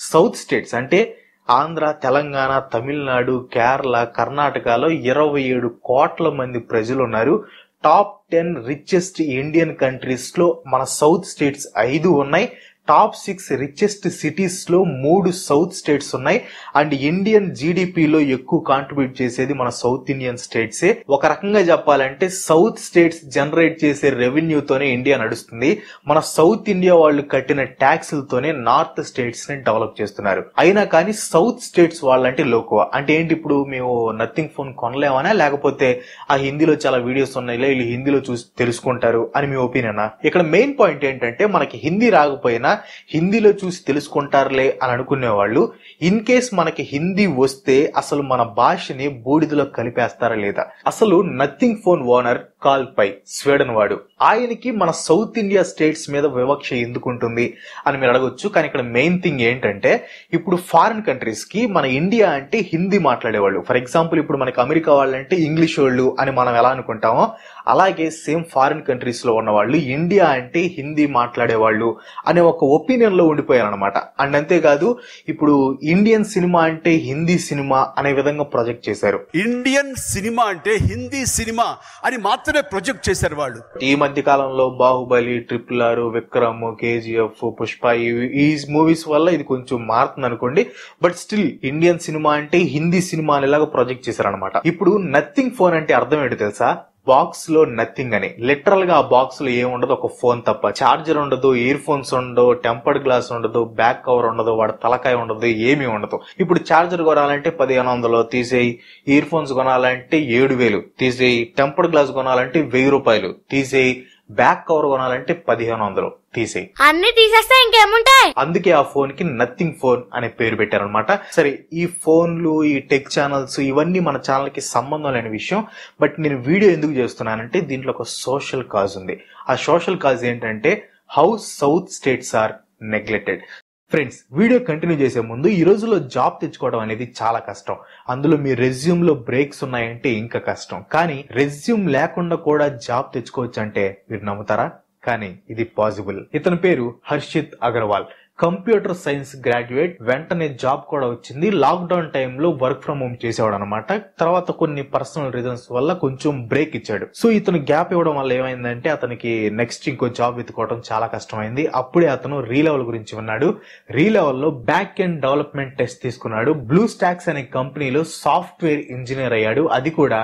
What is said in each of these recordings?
South states అంటే ఆంధ్ర, తెలంగాణ, తమిళనాడు, కేరళ, కర్ణాటకలో 27 కోట్ల మంది ప్రజలు ఉన్నారు. టాప్ 10 రిచెస్ట్ ఇండియన్ కంట్రీస్ లో మన సౌత్ స్టేట్స్ 5 ఉన్నాయి. టాప్ 6 రిచెస్ట్ సిటీస్ లో 3 సౌత్ స్టేట్స్ ఉన్నాయి. అండ్ ఇండియన్ జీడిపిలో ఎక్కువ కాంట్రిబ్యూట్ చేసేది మన సౌత్ ఇండియన్ స్టేట్సే. ఒక రకంగా చెప్పాలంటే సౌత్ స్టేట్స్ జనరేట్ చేసే రెవెన్యూతోనే ఇండియా నడుస్తుంది. మన సౌత్ ఇండియా వాళ్ళు కట్టిన ట్యాక్సులతోనే నార్త్ స్టేట్స్ ని డెవలప్ చేస్తున్నారు. అయినా కానీ సౌత్ స్టేట్స్ వాళ్ళంటే లోకువ. అంటే ఏంటి, ఇప్పుడు మేము నథింగ్ ఫోన్ కొనలేమనా, లేకపోతే ఆ హిందీలో చాలా వీడియోస్ ఉన్నాయి వీళ్ళు హిందీలో చూసి తెలుసుకుంటారు అని మీ ఒపీనియనా? ఇక్కడ మెయిన్ పాయింట్ ఏంటంటే మనకి హిందీ రాకపోయినా హిందీలో చూసి తెలుసుకుంటారులే అని అనుకునే వాళ్ళు, ఇన్ కేస్ మనకి హిందీ వస్తే అసలు మన భాషని బూడిదలో కలిపేస్తారా లేదా? అసలు nothing phone owner Carl Pei Sweden వాడు, ఆయనకి మన సౌత్ ఇండియా స్టేట్స్ మీద వివక్ష ఎందుకుంటుంది అని మీరు అడగొచ్చు. కానీ ఇక్కడ మెయిన్ థింగ్ ఏంటంటే ఇప్పుడు ఫారిన్ కంట్రీస్ కి మన ఇండియా అంటే హిందీ మాట్లాడేవాళ్ళు. ఫర్ ఎగ్జాంపుల్ ఇప్పుడు మనకి అమెరికా వాళ్ళంటే ఇంగ్లీష్ వాళ్ళు అని మనం ఎలా అనుకుంటామో, అలాగే సేమ్ ఫారిన్ కంట్రీస్ లో ఉన్న వాళ్ళు ఇండియా అంటే హిందీ మాట్లాడేవాళ్ళు అనే ఒక ఒపీనియన్ లో ఉండిపోయారు అనమాట. అండ్ అంతేకాదు ఇప్పుడు ఇండియన్ సినిమా అంటే హిందీ సినిమా అనే విధంగా ప్రొజెక్ట్ చేశారు. ఇండియన్ సినిమా అంటే హిందీ సినిమా అని మాత్రమే ప్రొజెక్ట్ చేశారు వాళ్ళు. ఈ మధ్య కాలంలో బాహుబలి, RRR, విక్రమ్, KGF, పుష్ప ఈ మూవీస్ వల్ల ఇది కొంచెం మారుతుంది అనుకోండి. బట్ స్టిల్ ఇండియన్ సినిమా అంటే హిందీ సినిమా అనేలాగా ప్రొజెక్ట్ చేశారు అనమాట. ఇప్పుడు నథింగ్ ఫోన్ అంటే అర్థం ఏంటో తెలుసా? బాక్స్ లో నథింగ్ అని. లిటరల్ గా ఆ బాక్స్ లో ఏముండదు, ఒక ఫోన్ తప్ప. చార్జర్ ఉండదు, ఇయర్ ఫోన్స్ ఉండవు, టెంపర్డ్ గ్లాస్ ఉండదు, బ్యాక్ కవర్ ఉండదు, వాడు తలకాయ ఉండదు, ఏమీ ఉండదు. ఇప్పుడు చార్జర్ కొనాలంటే 1500 తీసేయి, ఇయర్ ఫోన్స్ కొనాలంటే 7000 తీసేయి, టెంపర్డ్ గ్లాస్ కొనాలంటే 1000 రూపాయలు తీసేయి, బ్యాక్ కవర్ కొనాలంటే 1500 తీసేయి. అన్ని తీసేస్తే ఇంకేముంటాయి? అందుకే ఆ ఫోన్ కి నథింగ్ ఫోన్ అనే పేరు పెట్టారనమాట. సరే, ఈ ఫోన్లు, ఈ టెక్ ఛానల్స్ ఇవన్నీ మన ఛానల్ కి సంబంధం లేని విషయం. బట్ నేను వీడియో ఎందుకు చేస్తున్నానంటే దీంట్లో ఒక సోషల్ కాజ్ ఉంది. ఆ సోషల్ కాజ్ ఏంటంటే how south states are neglected. Friends, video continue చేసే ముందు, ఈ రోజుల్లో జాబ్ తెచ్చుకోవడం అనేది చాలా కష్టం. అందులో మీ రెజ్యూమ్ లో బ్రేక్స్ ఉన్నాయంటే ఇంకా కష్టం. కానీ రెజ్యూమ్ లేకుండా కూడా జాబ్ తెచ్చుకోవచ్చు అంటే మీరు నమ్ముతారా? కానీ ఇది పాసిబుల్. ఇతని పేరు Harshit Agarwal, computer science graduate. వెంటనే జాబ్ కూడా వచ్చింది. లాక్డౌన్ టైంలో వర్క్ ఫ్రం హోమ్ చేసేవాడు అనమాట. తర్వాత కొన్ని పర్సనల్ రీజన్స్ వల్ల కొంచెం బ్రేక్ ఇచ్చాడు. సో ఇతను గ్యాప్ ఇవ్వడం వల్ల ఏమైందంటే అతనికి నెక్స్ట్ ఇంకో జాబ్ వెతుకోవడం చాలా కష్టమైంది. అప్పుడే అతను రీలెవెల్ గురించి విన్నాడు. రీలెవెల్ లో బ్యాక్ ఎండ్ డెవలప్మెంట్ టెస్ట్ తీసుకున్నాడు. బ్లూ స్టాక్స్ అనే కంపెనీలో సాఫ్ట్వేర్ ఇంజనీర్ అయ్యాడు. అది కూడా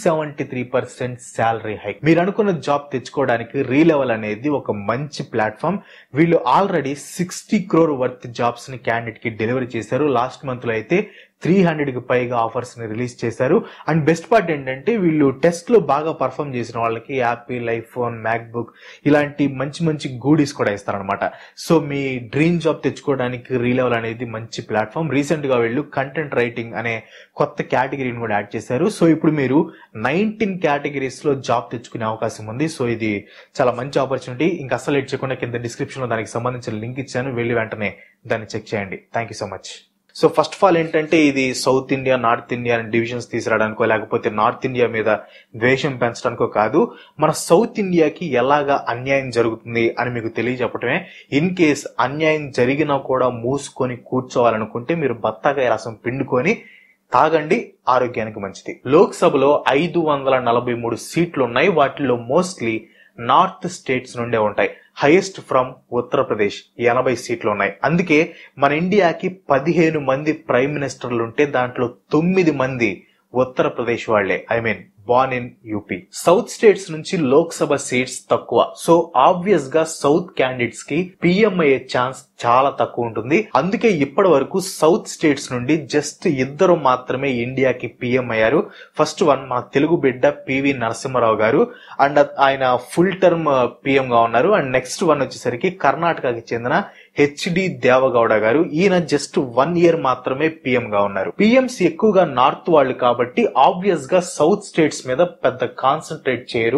273% శాలరీ హైక్. మీరు అనుకున్న జాబ్ తెచ్చుకోవడానికి రీలెవెల్ అనేది ఒక మంచి ప్లాట్ఫామ్. వీళ్ళు ఆల్రెడీ 60 crore వర్త్ జాబ్స్ ని క్యాండిడేట్ కి డెలివరీ చేశారు. లాస్ట్ మంత్ లో అయితే 300 కి పైగా ఆఫర్స్ ని రిలీజ్ చేశారు. అండ్ బెస్ట్ పార్ట్ ఏంటంటే వీళ్ళు టెస్ట్ లో బాగా పర్ఫామ్ చేసిన వాళ్ళకి యాపిల్, ఐఫోన్, మ్యాక్బుక్ ఇలాంటి మంచి మంచి గూడీస్ కూడా ఇస్తారనమాట. సో మీ డ్రీమ్ జాబ్ తెచ్చుకోవడానికి రీలెవెల్ అనేది మంచి ప్లాట్ఫామ్. రీసెంట్ గా వీళ్ళు కంటెంట్ రైటింగ్ అనే కొత్త కేటగిరీని కూడా యాడ్ చేశారు. సో ఇప్పుడు మీరు 19 కేటగిరీస్ లో జాబ్ తెచ్చుకునే అవకాశం ఉంది. సో ఇది చాలా మంచి ఆపర్చునిటీ. ఇంకా అసలు లేట్ చేయకుండా కింద డిస్క్రిప్షన్ లో దానికి సంబంధించిన లింక్ ఇచ్చాను, వెళ్ళి వెంటనే దాన్ని చెక్ చేయండి. Thank you so much. So first of all ఏంటంటే ఇది south India, north India divisions తీసుకురావడానికో లేకపోతే నార్త్ ఇండియా మీద ద్వేషం పెంచడానికో కాదు. మన సౌత్ ఇండియాకి ఎలాగా అన్యాయం జరుగుతుంది అని మీకు తెలియజెప్పటమే. ఇన్ కేస్ అన్యాయం జరిగినా కూడా మూసుకొని కూర్చోవాలనుకుంటే మీరు బత్తాకాయ రసం పిండుకొని తాగండి, ఆరోగ్యానికి మంచిది. లోక్సభలో 543 సీట్లు ఉన్నాయి. వాటిలో మోస్ట్లీ నార్త్ స్టేట్స్ నుండే ఉంటాయి. హైయెస్ట్ ఫ్రమ్ ఉత్తరప్రదేశ్ 80 సీట్లు ఉన్నాయి. అందుకే మన ఇండియాకి 15 మంది ప్రైమ్ మినిస్టర్లు ఉంటే దాంట్లో 9 మంది ఉత్తరప్రదేశ్ వాళ్లే. I mean born in UP. South states నుంచి లోక్సభ సీట్స్ తక్కువ. సో ఆబ్వియస్ గా సౌత్ క్యాండిడేట్స్ కి పిఎం అయ్యే ఛాన్స్ చాలా తక్కువ ఉంటుంది. అందుకే ఇప్పటి వరకు సౌత్ స్టేట్స్ నుండి జస్ట్ 2 మాత్రమే ఇండియాకి పిఎం అయ్యారు. ఫస్ట్ వన్ మన తెలుగు బిడ్డ పివి నరసింహారావు గారు, అండ్ ఆయన ఫుల్ టర్మ్ పిఎం గా ఉన్నారు. అండ్ నెక్స్ట్ వన్ వచ్చేసరికి కర్ణాటకకి చెందిన హెచ్డి దేవగౌడ గారు. ఈయన జస్ట్ 1 year మాత్రమే పిఎం గా ఉన్నారు. పిఎంస్ ఎక్కువగా నార్త్ వాళ్ళు కాబట్టి ఆబ్వియస్ గా సౌత్ స్టేట్స్ మీద పెద్ద కాన్సన్ట్రేట్ చేయరు.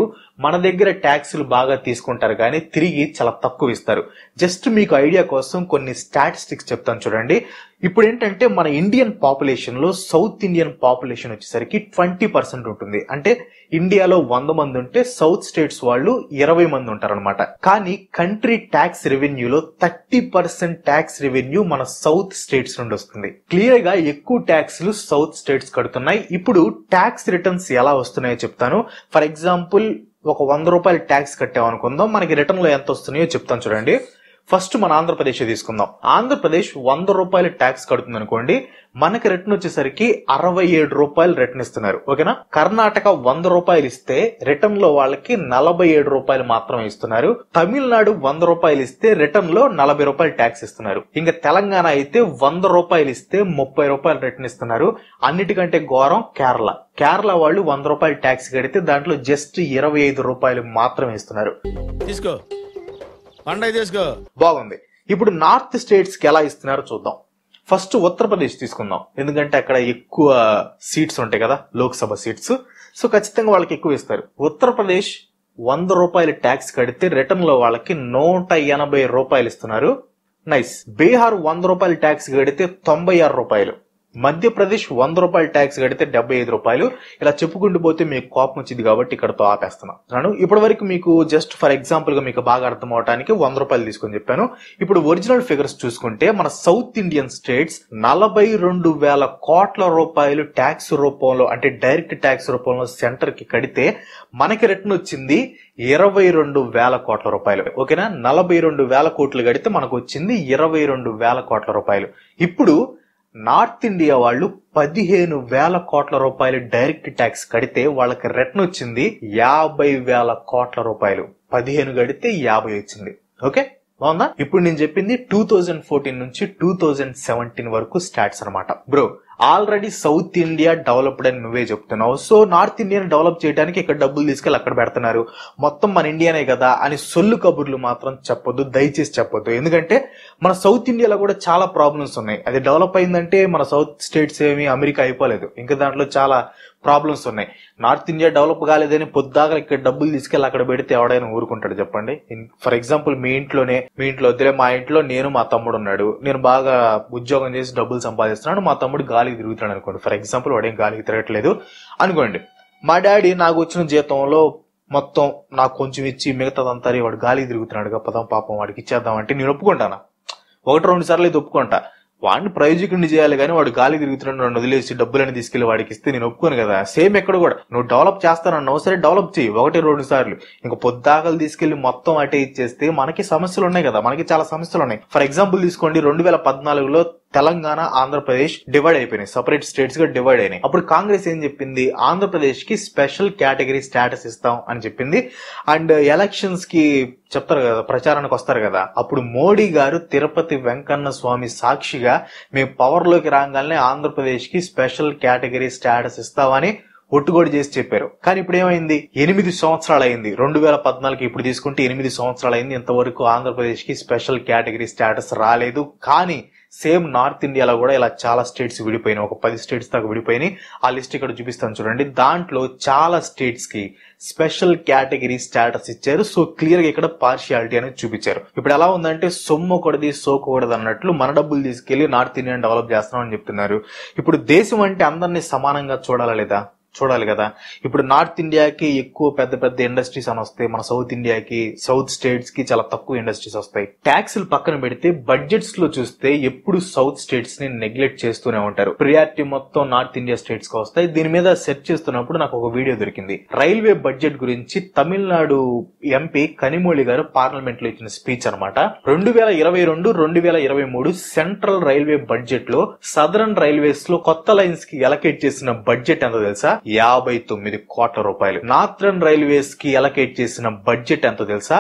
మన దగ్గర ట్యాక్సులు బాగా తీసుకుంటారు కానీ తిరిగి చాలా తక్కువ ఇస్తారు. జస్ట్ మీకు ఐడియా కోసం కొన్ని స్టాటిస్టిక్స్ చెప్తాను చూడండి. ఇప్పుడు ఏంటంటే మన ఇండియన్ పాపులేషన్ లో సౌత్ ఇండియన్ పాపులేషన్ వచ్చేసరికి 20% ఉంటుంది. అంటే ఇండియాలో 100 మంది ఉంటే సౌత్ స్టేట్స్ వాళ్ళు 20 మంది ఉంటారు అనమాట. కానీ కంట్రీ ట్యాక్స్ రెవెన్యూలో 30% ట్యాక్స్ రెవెన్యూ మన సౌత్ స్టేట్స్ నుండి వస్తుంది. క్లియర్ గా ఎక్కువ ట్యాక్స్లు సౌత్ స్టేట్స్ కడుతున్నాయి. ఇప్పుడు ట్యాక్స్ రిటర్న్స్ ఎలా వస్తున్నాయో చెప్తాను. ఫర్ ఎగ్జాంపుల్ ఒక 100 రూపాయలు ట్యాక్స్ కట్టామనుకుందాం, మనకి రిటర్న్ లో ఎంత వస్తున్నాయో చెప్తాను చూడండి. ఫస్ట్ మన ఆంధ్రప్రదేశ్ తీసుకుందాం. ఆంధ్రప్రదేశ్ 100 రూపాయలు ట్యాక్స్ కడుతుంది అనుకోండి, మనకి రిటర్న్ వచ్చేసరికి 67 రూపాయలు రిటర్న్ ఇస్తున్నారు. ఓకేనా. కర్ణాటక 100 రూపాయలు ఇస్తే రిటర్న్ లో వాళ్ళకి 47 రూపాయలు మాత్రమే ఇస్తున్నారు. తమిళనాడు 100 రూపాయలు ఇస్తే రిటర్న్ లో 40 రూపాయలు ట్యాక్స్ ఇస్తున్నారు. ఇంకా తెలంగాణ అయితే 100 రూపాయలు ఇస్తే 30 రూపాయలు రిటర్న్ ఇస్తున్నారు. అన్నిటికంటే ఘోరం కేరళ వాళ్ళు 100 రూపాయలు ట్యాక్స్ కడితే దాంట్లో జస్ట్ 25 రూపాయలు మాత్రమే ఇస్తున్నారు. తీసుకో పండగ తీసుకో. బాగుంది. ఇప్పుడు నార్త్ స్టేట్స్ కి ఎలా ఇస్తున్నారో చూద్దాం. ఫస్ట్ ఉత్తరప్రదేశ్ తీసుకుందాం, ఎందుకంటే అక్కడ ఎక్కువ సీట్స్ ఉంటాయి కదా, లోక్సభ సీట్స్. సో ఖచ్చితంగా వాళ్ళకి ఎక్కువ ఇస్తారు. ఉత్తరప్రదేశ్ 100 రూపాయలు ట్యాక్స్ కడితే రిటర్న్ లో వాళ్ళకి 180 రూపాయలు ఇస్తున్నారు. నైస్. బీహార్ 100 రూపాయలు ట్యాక్స్ కడితే 96 రూపాయలు. మధ్యప్రదేశ్ 100 రూపాయలు ట్యాక్స్ కడితే 75 రూపాయలు. ఇలా చెప్పుకుంటూ పోతే మీకు కోపం వచ్చింది కాబట్టి ఇక్కడతో ఆపేస్తున్నాను. ఇప్పటి వరకు మీకు జస్ట్ ఫర్ ఎగ్జాంపుల్ గా మీకు బాగా అర్థం అవడానికి 100 రూపాయలు తీసుకొని చెప్పాను. ఇప్పుడు ఒరిజినల్ ఫిగర్స్ చూసుకుంటే మన సౌత్ ఇండియన్ స్టేట్స్ 42,000 కోట్ల రూపాయలు ట్యాక్స్ రూపంలో, అంటే డైరెక్ట్ ట్యాక్స్ రూపంలో సెంటర్ కి కడితే మనకి రిటర్న్ వచ్చింది 22,000 కోట్ల రూపాయలు. ఓకేనా. 42,000 కోట్లు కడితే మనకు వచ్చింది 22,000 కోట్ల రూపాయలు. ఇప్పుడు నార్త్ ఇండియా వాళ్ళు 15,000 కోట్ల రూపాయలు డైరెక్ట్ ట్యాక్స్ కడితే వాళ్ళకి రిటర్న్ వచ్చింది 50,000 కోట్ల రూపాయలు. 15 కడితే 50 వచ్చింది. ఓకే, బాగుందా? ఇప్పుడు నేను చెప్పింది 2014 నుంచి 2017 వరకు స్టాట్స్ అనమాట. Bro, already south India developed అని నువ్వే చెప్తున్నావు. సో నార్త్ ఇండియాని డెవలప్ చేయడానికి ఇక్కడ డబ్బులు తీసుకెళ్లి అక్కడ పెడుతున్నారు, మొత్తం మన ఇండియానే కదా అని సొల్లు కబుర్లు మాత్రం చెప్పొద్దు, దయచేసి చెప్పొద్దు. ఎందుకంటే మన సౌత్ ఇండియాలో కూడా చాలా ప్రాబ్లమ్స్ ఉన్నాయి. అది డెవలప్ అయిందంటే మన సౌత్ స్టేట్స్ ఏమి అమెరికా అయిపోలేదు, ఇంకా దాంట్లో చాలా ప్రాబ్లమ్స్ ఉన్నాయి. నార్త్ ఇండియా డెవలప్ కాలేదని పొద్దాగా ఇక్కడ డబ్బులు తీసుకెళ్లి అక్కడ పెడితే ఎవడైనా ఊరుకుంటాడు చెప్పండి? ఫర్ ఎగ్జాంపుల్ మీ ఇంట్లో వద్దులే, మా ఇంట్లో నేను మా తమ్ముడు ఉన్నాడు, నేను బాగా ఉద్యోగం చేసి డబ్బులు సంపాదిస్తున్నాడు, మా తమ్ముడు గాలికి తిరుగుతున్నాడు అనుకోండి. ఫర్ ఎగ్జాంపుల్ వాడేం గాలికి తిరగట్లేదు అనుకోండి. మా డాడీ నాకు వచ్చిన జీతంలో మొత్తం నాకు కొంచెం ఇచ్చి మిగతాదంతా వాడు గాలికి తిరుగుతున్నాడు పదం పాపం వాడికి ఇచ్చేద్దాం అంటే నేను ఒప్పుకుంటానా? 1-2 సార్లు అయితే ఒప్పుకుంటా. వాడిని ప్రయోజకుడిని చేయాలి కానీ వాడు గాలి తిరుగుతున్నాడు నన్ను వదిలేసి డబ్బులని తీసుకెళ్లి వాడికి ఇస్తే నేను ఒప్పుకోను కదా. సేమ్ ఎక్కడ కూడా నువ్వు డెవలప్ చేస్తానన్నావు, సరే డెవలప్ చేయి 1-2 సార్లు. ఇంకా పొద్దాకలు తీసుకెళ్లి మొత్తం అటే ఇచ్చేస్తే మనకి సమస్యలు ఉన్నాయి కదా, మనకి చాలా సమస్యలు ఉన్నాయి. ఫర్ ఎగ్జాంపుల్ తీసుకోండి, 2014లో తెలంగాణ ఆంధ్రప్రదేశ్ డివైడ్ అయిపోయినాయి, సపరేట్ స్టేట్స్ గా డివైడ్ అయినాయి. అప్పుడు కాంగ్రెస్ ఏం చెప్పింది, ఆంధ్రప్రదేశ్ కి స్పెషల్ కేటగిరీ స్టేటస్ ఇస్తాం అని చెప్పింది. అండ్ ఎలక్షన్స్ కి చెప్తారు కదా, ప్రచారానికి వస్తారు కదా, అప్పుడు మోడీ గారు తిరుపతి వెంకన్న స్వామి సాక్షిగా మేము పవర్ లోకి రాగానే ఆంధ్రప్రదేశ్ కి స్పెషల్ కేటగిరీ స్టేటస్ ఇస్తామని ఒట్టుగోడు చేసి చెప్పారు. కానీ ఇప్పుడు ఏమైంది, 8 సంవత్సరాలు అయింది. 2014 ఇప్పుడు తీసుకుంటే 8 సంవత్సరాలు అయింది, ఇంతవరకు ఆంధ్రప్రదేశ్ కి స్పెషల్ కేటగిరీ స్టేటస్ రాలేదు. కానీ సేమ్ నార్త్ ఇండియాలో కూడా ఇలా చాలా స్టేట్స్ విడిపోయినాయి, ఒక 10 స్టేట్స్ దాకా విడిపోయినాయి. ఆ లిస్ట్ ఇక్కడ చూపిస్తాను చూడండి. దాంట్లో చాలా స్టేట్స్ కి స్పెషల్ కేటగిరీ స్టేటస్ ఇచ్చారు. సో క్లియర్ గా ఇక్కడ పార్షియాలిటీ అనేది చూపించారు. ఇప్పుడు ఎలా ఉందంటే సొమ్మొకటిది సోకూడదు అన్నట్లు మన డబ్బులు తీసుకెళ్లి నార్త్ ఇండియాని డెవలప్ చేస్తున్నాం అని చెప్తున్నారు. ఇప్పుడు దేశం అంటే అందరినీ సమానంగా చూడాలా లేదా? చూడాలి కదా. ఇప్పుడు నార్త్ ఇండియాకి ఎక్కువ పెద్ద పెద్ద ఇండస్ట్రీస్ అని వస్తాయి, మన సౌత్ ఇండియాకి, సౌత్ స్టేట్స్ కి చాలా తక్కువ ఇండస్ట్రీస్ వస్తాయి. ట్యాక్సులు పక్కన పెడితే బడ్జెట్స్ లో చూస్తే ఎప్పుడు సౌత్ స్టేట్స్ ని నెగ్లెక్ట్ చేస్తూనే ఉంటారు. ప్రియారిటీ మొత్తం నార్త్ ఇండియా స్టేట్స్ కి వస్తాయి. దీని మీద సెర్చ్ చేస్తున్నప్పుడు నాకు ఒక వీడియో దొరికింది. రైల్వే బడ్జెట్ గురించి తమిళనాడు ఎంపీ కనిమొళి గారు పార్లమెంట్ లో ఇచ్చిన స్పీచ్ అనమాట. 2022-2023 సెంట్రల్ రైల్వే బడ్జెట్ లో సదరన్ రైల్వేస్ లో కొత్త లైన్స్ కి అలకేట్ చేసిన బడ్జెట్ ఎంతో తెలుసా? 59 కోట్ల రూపాయలు. నార్థరన్ రైల్వేస్ కి అలకేట్ చేసిన బడ్జెట్ ఎంతో తెలుసా?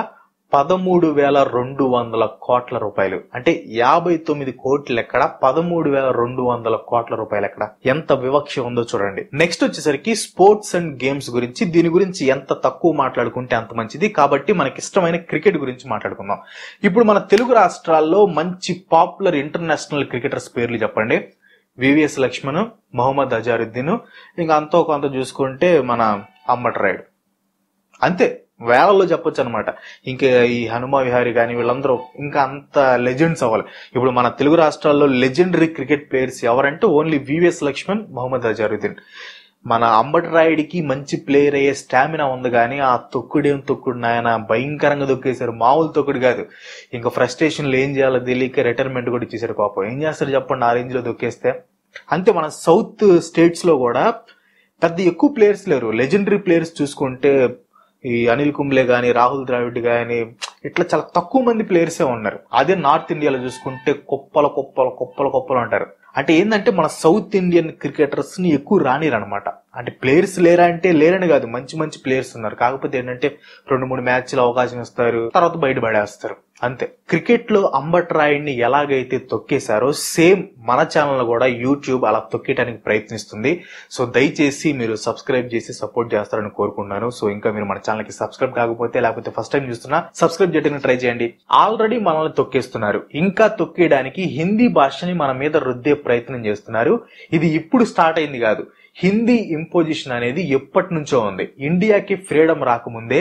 13,200 కోట్ల రూపాయలు. అంటే 59 కోట్లు ఎక్కడ, 13,200 కోట్ల రూపాయలు ఎక్కడ? ఎంత వివక్ష ఉందో చూడండి. నెక్స్ట్ వచ్చేసరికి స్పోర్ట్స్ అండ్ గేమ్స్ గురించి. దీని గురించి ఎంత తక్కువ మాట్లాడుకుంటే అంత మంచిది. కాబట్టి మనకి ఇష్టమైన క్రికెట్ గురించి మాట్లాడుకుందాం. ఇప్పుడు మన తెలుగు రాష్ట్రాల్లో మంచి పాపులర్ ఇంటర్నేషనల్ క్రికెటర్స్ పేర్లు చెప్పండి. వివిఎస్ లక్ష్మణ్, మొహమ్మద్ అజారుద్దీన్, ఇంకా అంతో కొంత చూసుకుంటే మన అమ్మట్ రాయుడు. అంతే, వేలల్లో చెప్పొచ్చు అనమాట. ఇంకా ఈ హనుమ విహారీ కానీ వీళ్ళందరూ ఇంకా అంత లెజెండ్స్ అవ్వాలి. ఇప్పుడు మన తెలుగు రాష్ట్రాల్లో లెజెండరీ క్రికెట్ ప్లేయర్స్ ఎవరంటే ఓన్లీ వివిఎస్ లక్ష్మణ్, మొహమ్మద్ అజారుద్దీన్. మన అంబటి రాయుడికి మంచి ప్లేయర్ అయ్యే స్టామినా ఉంది కానీ ఆ తొక్కుడు నాయన భయంకరంగా తొక్కేశారు. మామూలు తొక్కుడు కాదు. ఇంకా ఫ్రస్ట్రేషన్లు ఏం చేయాలో తెలియక రిటైర్మెంట్ కూడా ఇచ్చేసారు పాపం. ఏం చేస్తారు చెప్పండి ఆ రేంజ్ లో తొక్కేస్తే. అంతే మన సౌత్ స్టేట్స్ లో కూడా పెద్ద ఎక్కువ ప్లేయర్స్ లేరు. లెజెండరీ ప్లేయర్స్ చూసుకుంటే ఈ అనిల్ కుంబ్లే గాని, రాహుల్ ద్రావిడ్ గాని ఇట్లా చాలా తక్కువ మంది ప్లేయర్సే ఉన్నారు. అదే నార్త్ ఇండియాలో చూసుకుంటే కుప్పలు ఉంటారు. అంటే ఏంటంటే మన సౌత్ ఇండియన్ క్రికెటర్స్ ని ఎక్కువ రానిరనమాట. అంటే ప్లేయర్స్ లేరా అంటే లేరని కాదు, మంచి మంచి ప్లేయర్స్ ఉన్నారు. కాకపోతే ఏంటంటే 2-3 మ్యాచ్లు అవకాశం ఇస్తారు, తర్వాత బయటపడేస్తారు అంతే. క్రికెట్ లో అంబటి రాయుడిని ఎలాగైతే తొక్కేశారో సేమ్ మన ఛానల్ కూడా యూట్యూబ్ అలా తొక్కేయడానికి ప్రయత్నిస్తుంది. సో దయచేసి మీరు సబ్స్క్రైబ్ చేసి సపోర్ట్ చేస్తారని కోరుకుంటున్నాను. సో ఇంకా మీరు మన ఛానల్ కి సబ్స్క్రైబ్ కాకపోతే, లేకపోతే ఫస్ట్ టైం చూస్తున్నా సబ్స్క్రైబ్ చేయడానికి ట్రై చేయండి. ఆల్రెడీ మనల్ని తొక్కేస్తున్నారు, ఇంకా తొక్కేయడానికి హిందీ భాషని మన మీద రుద్దే ప్రయత్నం చేస్తున్నారు. ఇది ఇప్పుడు స్టార్ట్ అయింది కాదు. హిందీ ఇంపోజిషన్ అనేది ఎప్పటి నుంచో ఉంది. ఇండియాకి ఫ్రీడమ్ రాకముందే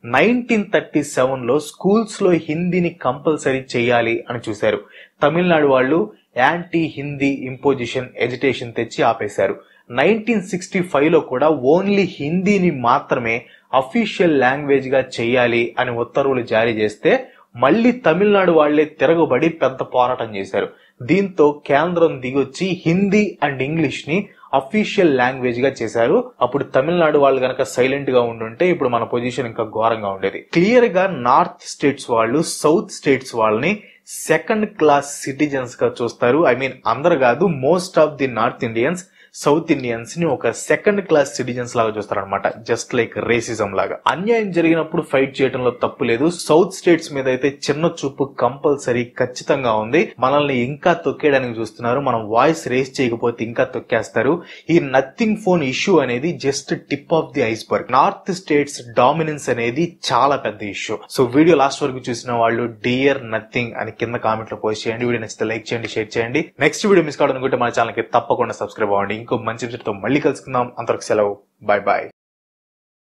1937లో స్కూల్స్ లో హిందీని కంపల్సరీ చేయాలి అని చూశారు. తమిళనాడు వాళ్ళు యాంటీ హిందీ ఇంపోజిషన్ ఎజిటేషన్ తెచ్చి ఆపేశారు. 1965లో కూడా ఓన్లీ హిందీని మాత్రమే అఫీషియల్ లాంగ్వేజ్ గా చేయాలి అని ఉత్తర్వులు జారీ చేస్తే మళ్లీ తమిళనాడు వాళ్లే తిరగబడి పెద్ద పోరాటం చేశారు. దీంతో కేంద్రం దిగొచ్చి హిందీ అండ్ ఇంగ్లీష్ ని అఫీషియల్ లాంగ్వేజ్ గా చేశారు. అప్పుడు తమిళనాడు వాళ్ళు గనక సైలెంట్ గా ఉండుంటే ఇప్పుడు మన పొజిషన్ ఇంకా ఘోరంగా ఉండేది. క్లియర్ గా నార్త్ స్టేట్స్ వాళ్ళు సౌత్ స్టేట్స్ వాళ్ళని సెకండ్ క్లాస్ సిటిజన్స్ గా చూస్తారు. ఐ మీన్ అందరు కాదు, most of the north Indians south Indians ని ఒక సెకండ్ క్లాస్ సిటిజన్స్ లాగా చూస్తారనమాట. జస్ట్ లైక్ రేసిజం లాగా. అన్యాయం జరిగినప్పుడు ఫైట్ చేయడంలో తప్పు లేదు. సౌత్ స్టేట్స్ మీద అయితే చిన్న చూపు కంపల్సరీ ఖచ్చితంగా ఉంది. మనల్ని ఇంకా తొక్కేయడానికి చూస్తున్నారు. మనం వాయిస్ రేస్ చేయకపోతే ఇంకా తొక్కేస్తారు. ఈ నథింగ్ ఫోన్ ఇష్యూ అనేది just tip of the iceberg. North states dominance అనేది చాలా పెద్ద ఇష్యూ. సో వీడియో లాస్ట్ వరకు చూసిన వాళ్ళు డియర్ నథింగ్ అని కింద కామెంట్ లో పోస్ట్ చేయండి. వీడియో నచ్చితే లైక్ చేయండి, షేర్ చేయండి. నెక్స్ట్ వీడియో మిస్ కావాలనుకుంటే మన ఛానల్ కి తప్పకుండా సబ్స్క్రైబ్ అవ్వండి. ఇంకో మంచి విషయంతో మళ్ళీ కలుసుకుందాం. అంతవరకు సెలవు. Bye bye.